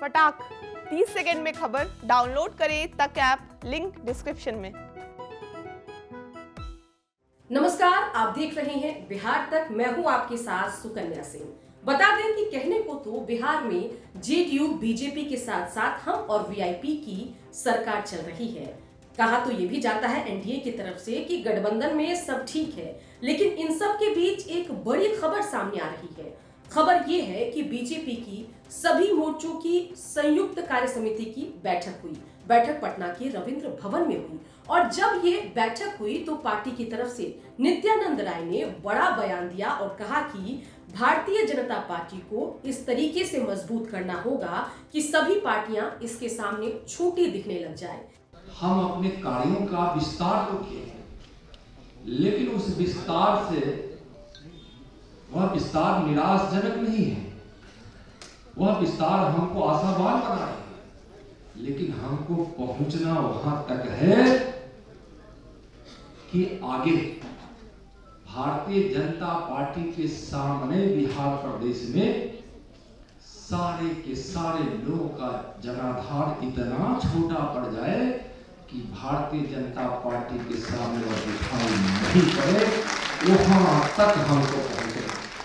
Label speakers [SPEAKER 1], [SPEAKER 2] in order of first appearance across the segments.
[SPEAKER 1] फटाक 30 सेकंड में खबर डाउनलोड करें तक ऐप, लिंक डिस्क्रिप्शन में।
[SPEAKER 2] नमस्कार, आप देख रहे हैं बिहार तक। मैं हूं आपके साथ सुकन्या सिंह। बता दें कि कहने को तो बिहार में जेडीयू बीजेपी के साथ साथ हम और वीआईपी की सरकार चल रही है। कहा तो ये भी जाता है एनडीए की तरफ से कि गठबंधन में सब ठीक है, लेकिन इन सब के बीच एक बड़ी खबर सामने आ रही है। खबर ये है कि बीजेपी की सभी मोर्चों की संयुक्त कार्य समिति की बैठक हुई। बैठक पटना के रविंद्र भवन में हुई और जब ये बैठक हुई तो पार्टी की तरफ से नित्यानंद राय ने बड़ा बयान दिया और कहा कि भारतीय जनता पार्टी को इस तरीके से मजबूत करना होगा कि सभी पार्टियां इसके सामने छोटी दिखने लग जाए।
[SPEAKER 3] हम अपने कार्यों का विस्तार तो किए हैं, लेकिन उस विस्तार से वह विस्तार निराशजनक नहीं है। वह विस्तार हमको आशावान बना रहा है, लेकिन हमको पहुंचना वहां तक है कि आगे भारतीय जनता पार्टी के सामने बिहार प्रदेश में सारे के सारे लोगों का जनाधार इतना छोटा पड़ जाए कि भारतीय जनता पार्टी के सामने वह दिखाई नहीं पड़े। वहां तक हमको पहुंचे।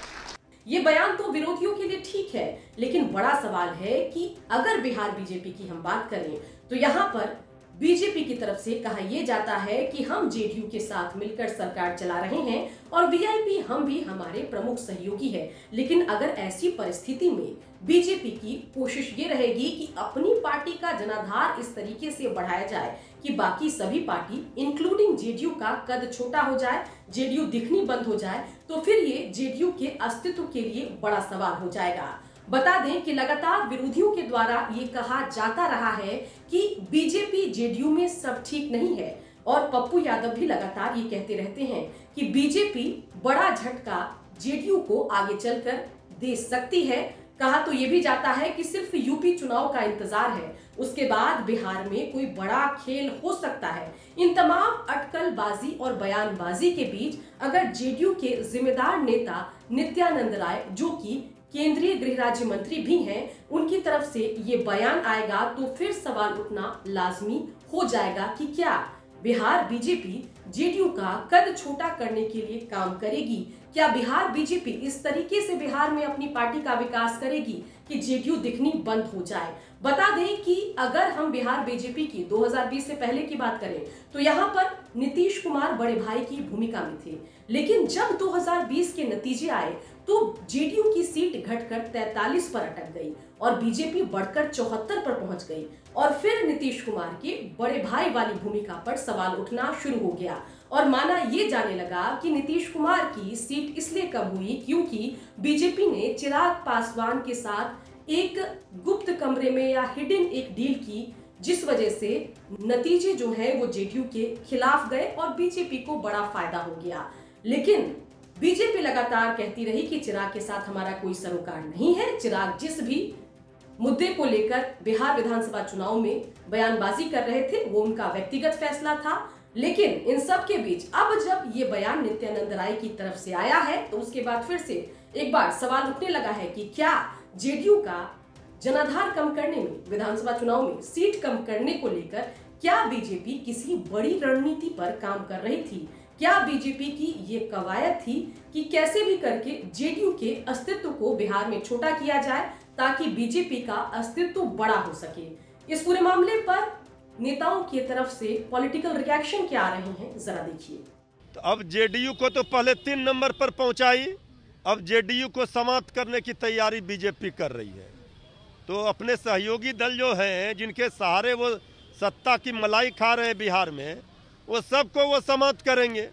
[SPEAKER 2] ये बयान तो विरोधियों के लिए ठीक है, लेकिन बड़ा सवाल है कि अगर बिहार बीजेपी की हम बात करें तो यहाँ पर बीजेपी की तरफ से कहा यह जाता है कि हम जेडीयू के साथ मिलकर सरकार चला रहे हैं और वीआईपी हम भी हमारे प्रमुख सहयोगी है। लेकिन अगर ऐसी परिस्थिति में बीजेपी की कोशिश ये रहेगी कि अपनी पार्टी का जनाधार इस तरीके से बढ़ाया जाए कि बाकी सभी पार्टी इंक्लूडिंग जेडीयू का कद छोटा हो जाए, जेडीयू दिखनी बंद हो जाए, तो फिर ये जेडीयू के अस्तित्व के लिए बड़ा सवाल हो जाएगा। बता दें कि लगातार विरोधियों के द्वारा ये कहा जाता रहा है कि बीजेपी जेडीयू में सब ठीक नहीं है और पप्पू यादव भी लगातार ये कहते रहते हैं कि बीजेपी बड़ा झटका जेडीयू को आगे चलकर दे सकती है। कहा तो ये भी जाता है कि सिर्फ यूपी चुनाव का इंतजार है, उसके बाद बिहार में कोई बड़ा खेल हो सकता है। इन तमाम अटकलबाजी और बयानबाजी के बीच अगर जेडीयू के जिम्मेदार नेता नित्यानंद राय, जो कि केंद्रीय गृह राज्य मंत्री भी हैं, उनकी तरफ से ये बयान आएगा तो फिर सवाल उठना लाजमी हो जाएगा कि क्या बिहार बीजेपी जेडीयू का कद छोटा करने के लिए काम करेगी? क्या बिहार बीजेपी इस तरीके से बिहार में अपनी पार्टी का विकास करेगी कि जेडीयू दिखनी बंद हो जाए? बता दें कि अगर हम बिहार बीजेपी की 2020 से पहले की बात करें तो यहाँ पर नीतीश कुमार बड़े भाई की भूमिका में थे, लेकिन जब 2020 के नतीजे आए तो जेडीयू की सीट घटकर 43 पर अटक गई और बीजेपी बढ़कर 74 पर पहुंच गई और फिर नीतीश कुमार के बड़े भाई वाली भूमिका पर सवाल उठना शुरू हो गया और माना ये जाने लगा कि नीतीश कुमार की सीट इसलिए कम हुई क्योंकि बीजेपी ने चिराग पासवान के साथ एक गुप्त कमरे में या हिडन एक डील की, जिस वजह से नतीजे जो है वो जेडीयू के खिलाफ गए और बीजेपी को बड़ा फायदा हो गया। लेकिन बीजेपी लगातार कहती रही कि चिराग के साथ हमारा कोई सरोकार नहीं है। चिराग जिस भी मुद्दे को लेकर बिहार विधानसभा चुनाव में बयानबाजी कर रहे थे वो उनका व्यक्तिगत फैसला था। लेकिन इन सब के बीच अब जब ये बयान नित्यानंद राय की तरफ से आया है तो उसके बाद फिर से एक बार सवाल उठने लगा है कि क्या जेडीयू का जनाधार कम करने में, विधानसभा चुनाव में सीट कम करने को लेकर क्या बीजेपी किसी बड़ी रणनीति पर काम कर रही थी? क्या बीजेपी की ये कवायद थी कि कैसे भी करके जेडीयू के अस्तित्व को बिहार में छोटा किया जाए ताकि बीजेपी का अस्तित्व बड़ा हो सके? इस पूरे मामले पर नेताओं की तरफ से पॉलिटिकल रिएक्शन क्या आ रहे हैं, जरा देखिए।
[SPEAKER 4] तो अब जेडीयू को तो पहले 3 नंबर पर पहुंचाई, अब जेडीयू को समाप्त करने की तैयारी बीजेपी कर रही है। तो अपने सहयोगी दल जो हैं, जिनके सहारे वो सत्ता की मलाई खा रहे हैं बिहार में, वो सबको वो समाप्त करेंगे।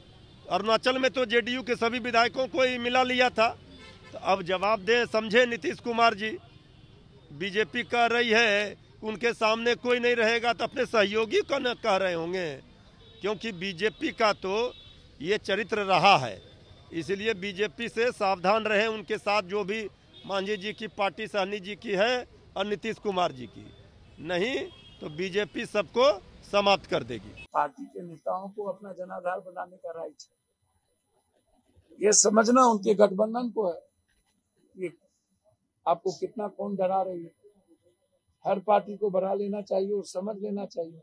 [SPEAKER 4] अरुणाचल में तो जेडीयू के सभी विधायकों को ही मिला लिया था। तो अब जवाब दें समझे नीतीश कुमार जी। बीजेपी कह रही है उनके सामने कोई नहीं रहेगा तो अपने सहयोगी को न कह रहे होंगे, क्योंकि बीजेपी का तो ये चरित्र रहा है। इसलिए बीजेपी से सावधान रहे। उनके साथ जो भी मांझी जी की पार्टी, सहनी जी की है और नीतीश कुमार जी की, नहीं तो बीजेपी सबको समाप्त कर देगी।
[SPEAKER 5] पार्टी के नेताओं को अपना जनाधार बनाने का राइट है, ये समझना उनके गठबंधन को है कि आपको कितना कौन डरा रही है। हर पार्टी को बढ़ा लेना चाहिए और समझ लेना चाहिए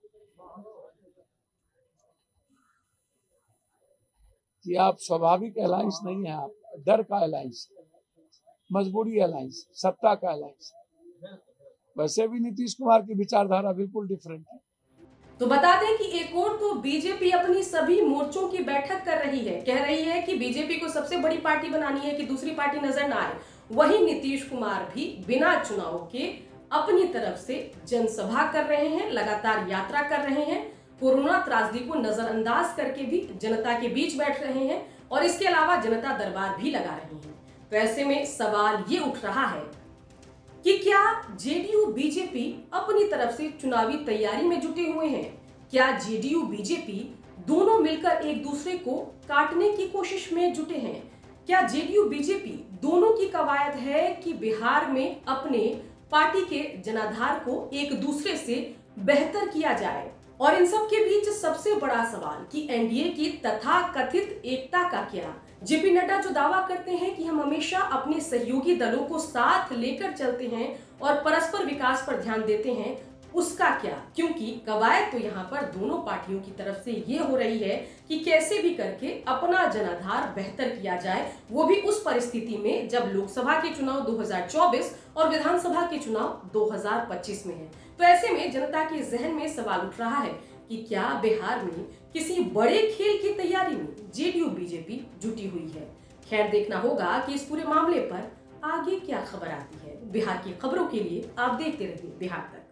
[SPEAKER 5] कि आप स्वाभाविक अलायंस नहीं है, आप डर का अलायंस, मजबूरी अलायंस, सत्ता का अलायंस। वैसे भी नीतीश कुमार की विचारधारा बिल्कुल डिफरेंट है।
[SPEAKER 2] तो बता दें कि एक और तो बीजेपी अपनी सभी मोर्चों की बैठक कर रही है, कह रही है कि बीजेपी को सबसे बड़ी पार्टी बनानी है कि दूसरी पार्टी नजर ना आए। वहीं नीतीश कुमार भी बिना चुनाव के अपनी तरफ से जनसभा कर रहे हैं, लगातार यात्रा कर रहे हैं, कोरोना त्रासदी को नजरअंदाज करके भी जनता के बीच बैठ रहे हैं और इसके अलावा जनता दरबार भी लगा रहे हैं। तो ऐसे में सवाल ये उठ रहा है कि क्या जेडीयू बीजेपी अपनी तरफ से चुनावी तैयारी में जुटे हुए हैं? क्या जेडीयू बीजेपी दोनों मिलकर एक दूसरे को काटने की कोशिश में जुटे हैं? क्या जेडीयू बीजेपी दोनों की कवायद है कि बिहार में अपने पार्टी के जनाधार को एक दूसरे से बेहतर किया जाए? और इन सब के बीच सबसे बड़ा सवाल कि एनडीए की तथाकथित एकता का क्या? जेपी नड्डा जो दावा करते हैं कि हम हमेशा अपने सहयोगी दलों को साथ लेकर चलते हैं और परस्पर विकास पर ध्यान देते हैं, उसका क्या? क्योंकि कवायद तो यहाँ पर दोनों पार्टियों की तरफ से ये हो रही है कि कैसे भी करके अपना जनाधार बेहतर किया जाए, वो भी उस परिस्थिति में जब लोकसभा के चुनाव 2024 और विधानसभा के चुनाव 2025 में है। तो ऐसे में जनता के जहन में सवाल उठ रहा है कि क्या बिहार में किसी बड़े खेल की तैयारी में जेडीयू बीजेपी जुटी हुई है? खैर, देखना होगा कि इस पूरे मामले पर आगे क्या खबर आती है। बिहार की खबरों के लिए आप देखते रहिए बिहार तक।